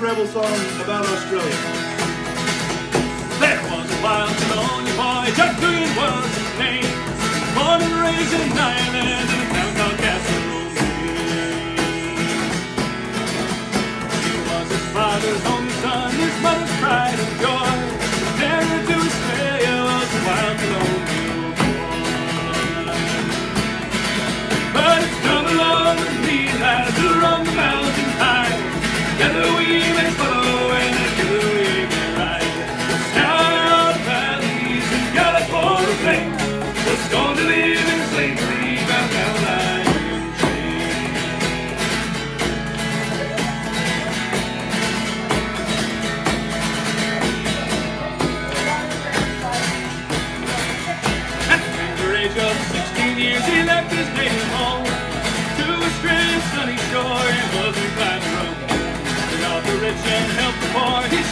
rebel song about Australia. There was a wild Colonial boy, Jack Queen was his name. Born and raised in Ireland in a town called Castle. He was his father's only son, his mother's pride and joy. Married to Australia was a wild Colonial boy. But it's come along with me, lads, who run the mountain high. Together we may follow and together we may ride. Down out the valleys and gallop for the plains. Was going to live in slavery bound down iron chains. At the tender age of 16 years he left his native home to Australia's sunny shore. He was inclined to roam. The rich and help the poor.